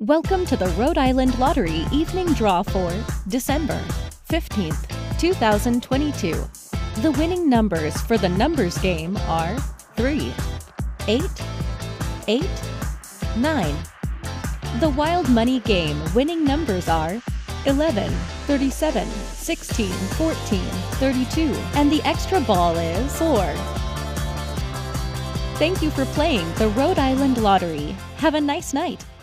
Welcome to the Rhode Island Lottery Evening Draw for December 15th, 2022. The winning numbers for the numbers game are 3, 8, 8, 9. The Wild Money game winning numbers are 11, 37, 16, 14, 32, and the extra ball is 4. Thank you for playing the Rhode Island Lottery. Have a nice night.